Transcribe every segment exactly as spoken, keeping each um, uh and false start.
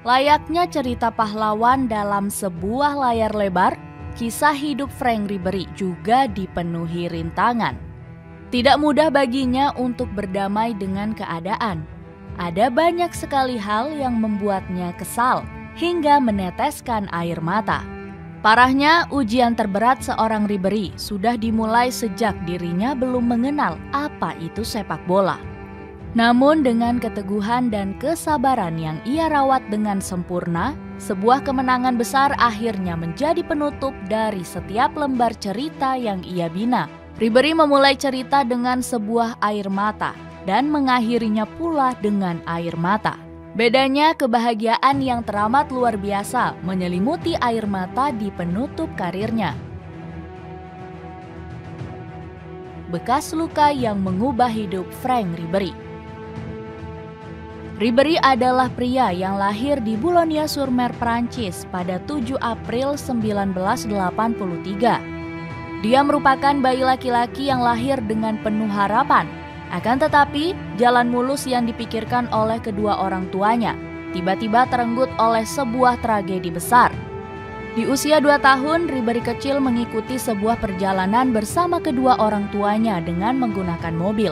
Layaknya cerita pahlawan dalam sebuah layar lebar, kisah hidup Frank Ribery juga dipenuhi rintangan. Tidak mudah baginya untuk berdamai dengan keadaan. Ada banyak sekali hal yang membuatnya kesal hingga meneteskan air mata. Parahnya, ujian terberat seorang Ribery sudah dimulai sejak dirinya belum mengenal apa itu sepak bola. Namun dengan keteguhan dan kesabaran yang ia rawat dengan sempurna, sebuah kemenangan besar akhirnya menjadi penutup dari setiap lembar cerita yang ia bina. Ribery memulai cerita dengan sebuah air mata dan mengakhirinya pula dengan air mata. Bedanya, kebahagiaan yang teramat luar biasa menyelimuti air mata di penutup karirnya. Bekas luka yang mengubah hidup Frank Ribery. Ribery adalah pria yang lahir di Boulogne-sur-Mer, Prancis pada tujuh April sembilan belas delapan puluh tiga. Dia merupakan bayi laki-laki yang lahir dengan penuh harapan. Akan tetapi, jalan mulus yang dipikirkan oleh kedua orang tuanya tiba-tiba terenggut oleh sebuah tragedi besar. Di usia dua tahun, Ribery kecil mengikuti sebuah perjalanan bersama kedua orang tuanya dengan menggunakan mobil.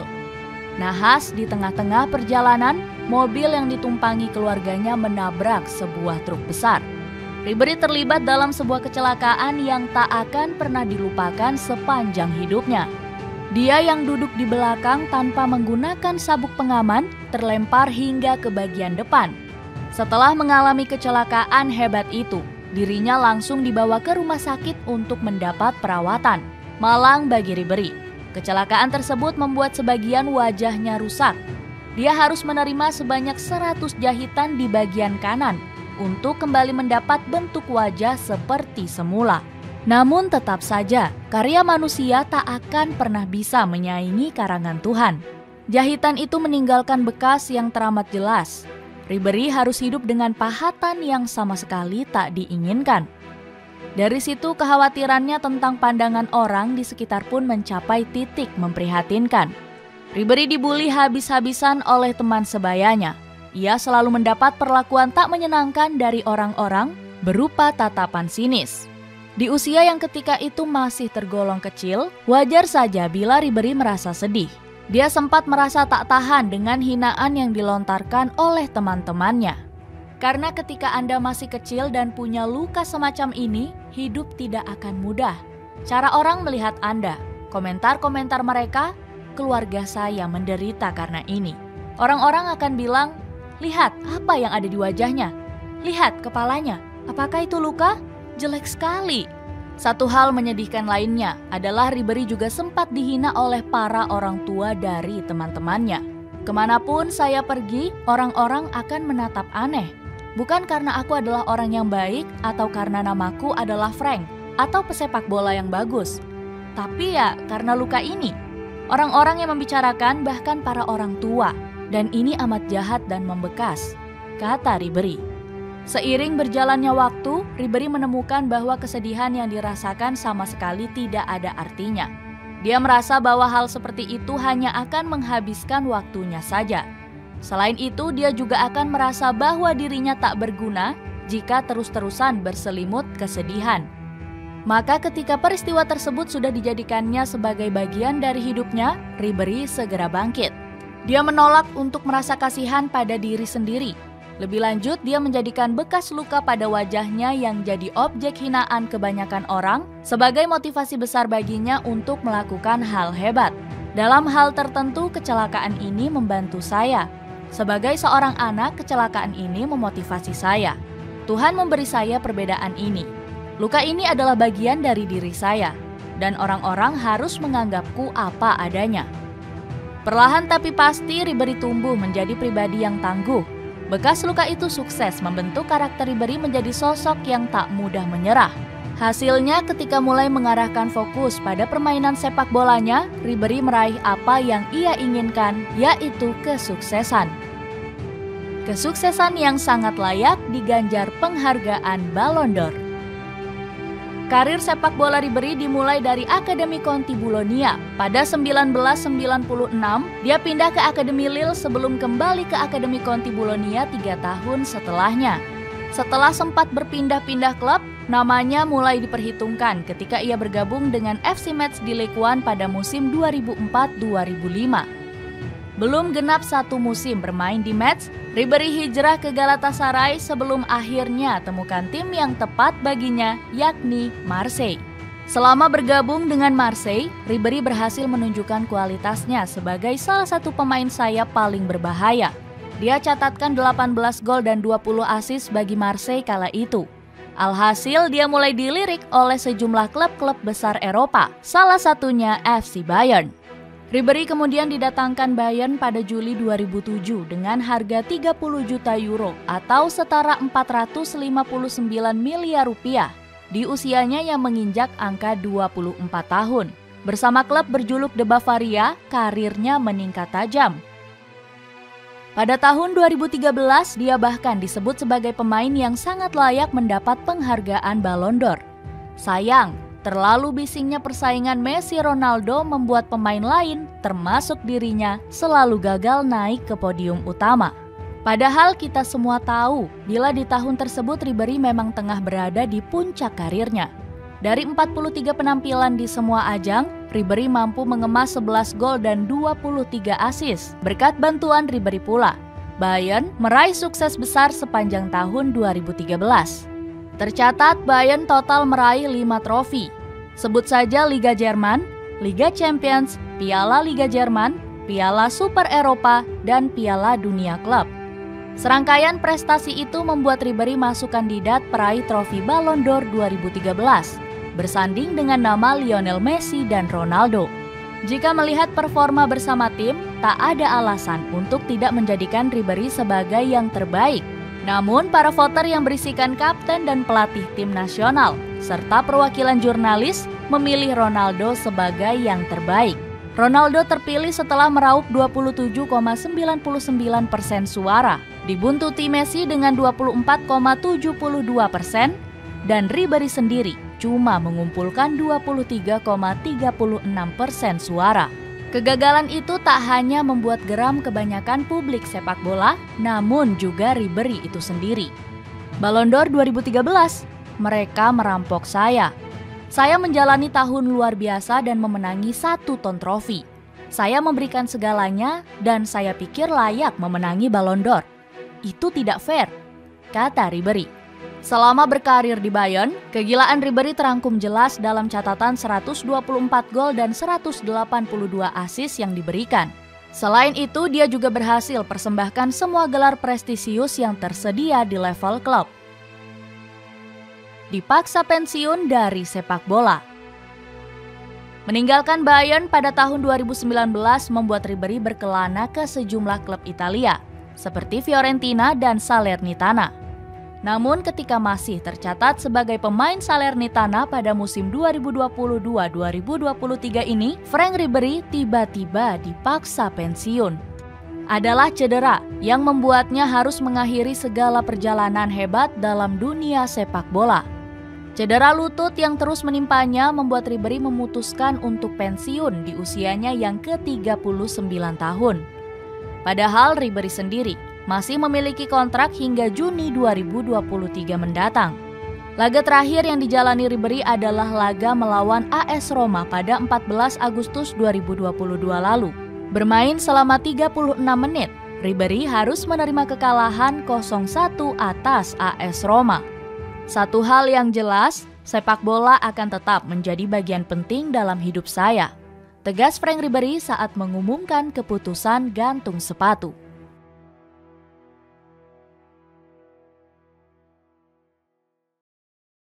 Nahas di tengah-tengah perjalanan, mobil yang ditumpangi keluarganya menabrak sebuah truk besar. Ribery terlibat dalam sebuah kecelakaan yang tak akan pernah dilupakan sepanjang hidupnya. Dia yang duduk di belakang tanpa menggunakan sabuk pengaman terlempar hingga ke bagian depan. Setelah mengalami kecelakaan hebat itu, dirinya langsung dibawa ke rumah sakit untuk mendapat perawatan. Malang bagi Ribery, kecelakaan tersebut membuat sebagian wajahnya rusak. Dia harus menerima sebanyak seratus jahitan di bagian kanan untuk kembali mendapat bentuk wajah seperti semula. Namun tetap saja, karya manusia tak akan pernah bisa menyaingi karangan Tuhan. Jahitan itu meninggalkan bekas yang teramat jelas. Ribery harus hidup dengan pahatan yang sama sekali tak diinginkan. Dari situ kekhawatirannya tentang pandangan orang di sekitar pun mencapai titik memprihatinkan. Ribery dibully habis-habisan oleh teman sebayanya. Ia selalu mendapat perlakuan tak menyenangkan dari orang-orang berupa tatapan sinis. Di usia yang ketika itu masih tergolong kecil, wajar saja bila Ribery merasa sedih. Dia sempat merasa tak tahan dengan hinaan yang dilontarkan oleh teman-temannya. Karena ketika Anda masih kecil dan punya luka semacam ini, hidup tidak akan mudah. Cara orang melihat Anda, komentar-komentar mereka, keluarga saya menderita karena ini. Orang-orang akan bilang, lihat apa yang ada di wajahnya. Lihat kepalanya, apakah itu luka? Jelek sekali. Satu hal menyedihkan lainnya adalah Ribery juga sempat dihina oleh para orang tua dari teman-temannya. Kemanapun saya pergi, orang-orang akan menatap aneh. Bukan karena aku adalah orang yang baik atau karena namaku adalah Frank atau pesepak bola yang bagus. Tapi ya karena luka ini. Orang-orang yang membicarakan bahkan para orang tua. Dan ini amat jahat dan membekas, kata Ribery. Seiring berjalannya waktu, Ribery menemukan bahwa kesedihan yang dirasakan sama sekali tidak ada artinya. Dia merasa bahwa hal seperti itu hanya akan menghabiskan waktunya saja. Selain itu, dia juga akan merasa bahwa dirinya tak berguna jika terus-terusan berselimut kesedihan. Maka ketika peristiwa tersebut sudah dijadikannya sebagai bagian dari hidupnya, Ribery segera bangkit. Dia menolak untuk merasa kasihan pada diri sendiri. Lebih lanjut, dia menjadikan bekas luka pada wajahnya yang jadi objek hinaan kebanyakan orang sebagai motivasi besar baginya untuk melakukan hal hebat. Dalam hal tertentu, kecelakaan ini membantu saya. Sebagai seorang anak, kecelakaan ini memotivasi saya. Tuhan memberi saya perbedaan ini. Luka ini adalah bagian dari diri saya, dan orang-orang harus menganggapku apa adanya. Perlahan tapi pasti, Ribery tumbuh menjadi pribadi yang tangguh. Bekas luka itu sukses membentuk karakter Ribery menjadi sosok yang tak mudah menyerah. Hasilnya, ketika mulai mengarahkan fokus pada permainan sepak bolanya, Ribery meraih apa yang ia inginkan, yaitu kesuksesan. Kesuksesan yang sangat layak diganjar penghargaan Ballon d'Or. Karir sepak bola Ribery dimulai dari Akademi Conti Boulogne. Pada seribu sembilan ratus sembilan puluh enam, dia pindah ke Akademi Lille sebelum kembali ke Akademi Conti Boulogne tiga tahun setelahnya. Setelah sempat berpindah-pindah klub, namanya mulai diperhitungkan ketika ia bergabung dengan F C Metz di Ligue satu pada musim dua ribu empat dua ribu lima. Belum genap satu musim bermain di Metz, Ribéry hijrah ke Galatasaray sebelum akhirnya temukan tim yang tepat baginya, yakni Marseille. Selama bergabung dengan Marseille, Ribéry berhasil menunjukkan kualitasnya sebagai salah satu pemain sayap paling berbahaya. Dia catatkan delapan belas gol dan dua puluh assist bagi Marseille kala itu. Alhasil dia mulai dilirik oleh sejumlah klub-klub besar Eropa, salah satunya F C Bayern. Ribéry kemudian didatangkan Bayern pada Juli dua ribu tujuh dengan harga tiga puluh juta euro atau setara empat ratus lima puluh sembilan miliar rupiah di usianya yang menginjak angka dua puluh empat tahun. Bersama klub berjuluk The Bavaria, karirnya meningkat tajam. Pada tahun dua ribu tiga belas, dia bahkan disebut sebagai pemain yang sangat layak mendapat penghargaan Ballon d'Or. Sayang, terlalu bisingnya persaingan Messi Ronaldo membuat pemain lain, termasuk dirinya, selalu gagal naik ke podium utama. Padahal kita semua tahu, bila di tahun tersebut Ribéry memang tengah berada di puncak karirnya. Dari empat puluh tiga penampilan di semua ajang, Ribéry mampu mengemas sebelas gol dan dua puluh tiga assist. Berkat bantuan Ribéry pula, Bayern meraih sukses besar sepanjang tahun dua ribu tiga belas. Tercatat Bayern total meraih lima trofi. Sebut saja Liga Jerman, Liga Champions, Piala Liga Jerman, Piala Super Eropa, dan Piala Dunia Klub. Serangkaian prestasi itu membuat Ribéry masuk kandidat peraih trofi Ballon d'Or dua ribu tiga belas. Bersanding dengan nama Lionel Messi dan Ronaldo. Jika melihat performa bersama tim, tak ada alasan untuk tidak menjadikan Ribéry sebagai yang terbaik. Namun, para voter yang berisikan kapten dan pelatih tim nasional, serta perwakilan jurnalis, memilih Ronaldo sebagai yang terbaik. Ronaldo terpilih setelah meraup dua puluh tujuh koma sembilan sembilan persen suara, dibuntuti Messi dengan dua puluh empat koma tujuh dua persen, dan Ribéry sendiri cuma mengumpulkan dua puluh tiga koma tiga enam persen suara. Kegagalan itu tak hanya membuat geram kebanyakan publik sepak bola, namun juga Ribéry itu sendiri. Ballon d'Or dua ribu tiga belas, mereka merampok saya. Saya menjalani tahun luar biasa dan memenangi satu ton trofi. Saya memberikan segalanya dan saya pikir layak memenangi Ballon d'Or. Itu tidak fair, kata Ribéry. Selama berkarir di Bayern, kegilaan Ribéry terangkum jelas dalam catatan seratus dua puluh empat gol dan seratus delapan puluh dua assist yang diberikan. Selain itu, dia juga berhasil persembahkan semua gelar prestisius yang tersedia di level klub. Dipaksa pensiun dari sepak bola. Meninggalkan Bayern pada tahun dua ribu sembilan belas membuat Ribéry berkelana ke sejumlah klub Italia, seperti Fiorentina dan Salernitana. Namun ketika masih tercatat sebagai pemain Salernitana pada musim dua ribu dua puluh dua dua ribu dua puluh tiga ini, Franck Ribéry tiba-tiba dipaksa pensiun. Adalah cedera yang membuatnya harus mengakhiri segala perjalanan hebat dalam dunia sepak bola. Cedera lutut yang terus menimpanya membuat Ribéry memutuskan untuk pensiun di usianya yang ke tiga puluh sembilan tahun. Padahal Ribéry sendiri masih memiliki kontrak hingga Juni dua ribu dua puluh tiga mendatang. Laga terakhir yang dijalani Ribéry adalah laga melawan A S Roma pada empat belas Agustus dua ribu dua puluh dua lalu. Bermain selama tiga puluh enam menit, Ribéry harus menerima kekalahan nol satu atas A S Roma. Satu hal yang jelas, sepak bola akan tetap menjadi bagian penting dalam hidup saya, tegas Franck Ribéry saat mengumumkan keputusan gantung sepatu.